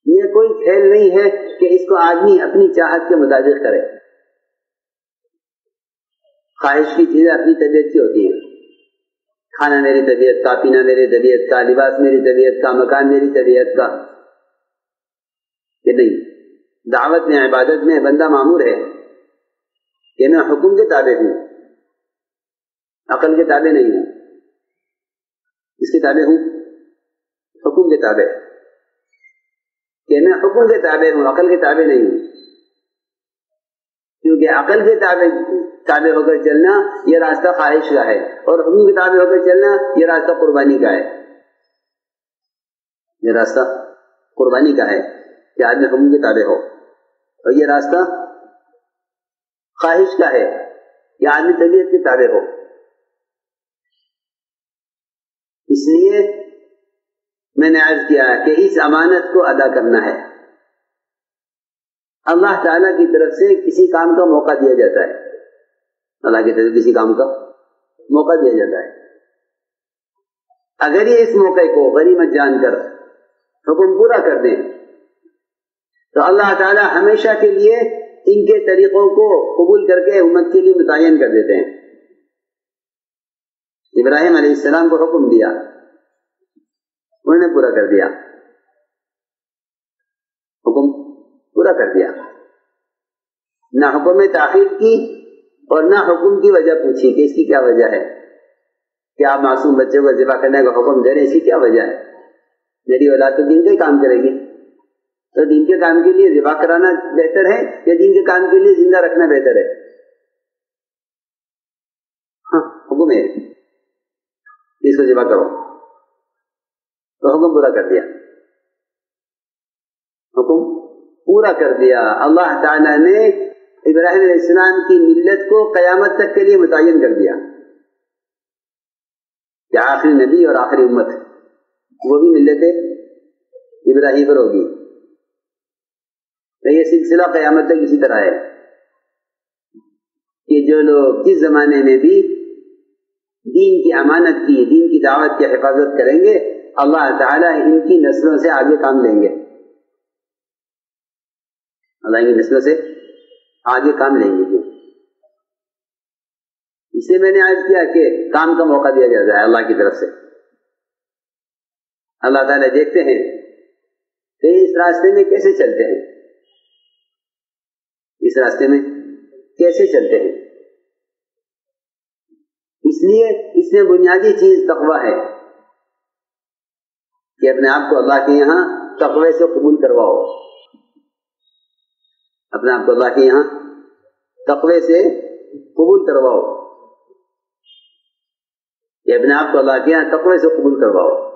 یہ کوئی کھیل نہیں ہے کہ اس کو آدمی اپنی چاہت کے مطابق کرے. خواہش کی چیزیں اپنی طبیعت کی ہوتی ہیں. کھانا میری طبیعت کا، پینا میری طبیعت کا، لباس میری طبیعت کا، مکان میری طبیعت کا. کہ نہیں، دعوت میں، عبادت میں بندہ مامور ہے کہ میں حکم کے تابع ہوں، عقل کے تابع نہیں ہوں. اس کے تابع ہوں؟ حکم کے تابع. کہ میں حکم کے تابع ہوں، عقل کے تابع نہیں ہوں. کیونکہ عقل کے تابع ہو کر چلنا یہ راستہ خواہش کا ہے، اور حکم کے تابع ہو کر چلنا یہ راستہ قربانی کا ہے. یہ راستہ قربانی کا ہے کہ آدمی حکم کے تابع ہو، اور یہ راستہ خواہش کا ہے کہ آدمی طبیعت کے تابع ہو. اس لیے میں نے عرض کیا کہ اس امانت کو ادا کرنا ہے. اللہ تعالیٰ کی طرف سے کسی کام کا موقع دیا جاتا ہے. اللہ کی طرف کسی کام کا موقع دیا جاتا ہے. اگر یہ اس موقع کو غنیمت جان کر حکم پورا کر دیں تو اللہ تعالیٰ ہمیشہ کے لیے ان کے طریقوں کو قبول کر کے امت کے لیے متعین کر دیتے ہیں. ابراہیم علیہ السلام کو حکم دیا، انہوں نے پورا کر دیا، حکم پورا کر دیا. نہ حکم میں تاخیر کی اور نہ حکم کی وجہ پوچھی کہ اس کی کیا وجہ ہے، کہ آپ معصوم بچے کو ذبح کرنے کا حکم دے رہے ہیں، اس کی کیا وجہ ہے؟ میری اولاد تو دین کا ہی کام کرے گی، تو دین کے کام کے لیے ذبح کرانا بہتر ہے یا دین کے کام کے لیے زندہ رکھنا بہتر ہے؟ ہاں، حکم ہے اس کو ذبح کرو، تو حکم پورا کر دیا. حکم پورا کر دیا. اللہ تعالیٰ نے ابراہیم علیہ السلام کی ملت کو قیامت تک کے لیے متعین کر دیا کہ آخری نبی اور آخری امت وہ بھی ملت ابراہیم پر ہوگی. تو یہ سلسلہ قیامت تک اسی طرح ہے کہ جو لوگ جس زمانے میں بھی دین کی امانت کی، دین کی دعوت کی حفاظت کریں گے، اللہ تعالیٰ ان کی نسلوں سے آگے کام لیں گے. اللہ کی نسلوں سے آگے کام لیں گے. اسے میں نے عرض کیا کہ کام کا موقع دیا جاتا ہے اللہ کی طرف سے. اللہ تعالیٰ دیکھتے ہیں کہ اس راستے میں کیسے چلتے ہیں، اس راستے میں کیسے چلتے ہیں. اس لیے اس میں بنیادی چیز تقویٰ ہے کہ اپنے آپ کو اللہ کے یہاں تقوی سے قبول کرواؤ. اپنے آپ کو اللہ کے یہاں تقوی سے قبول کرواؤ، کہ اپنے آپ کو اللہ کے یہاں تقوی سے قبول کرواؤ.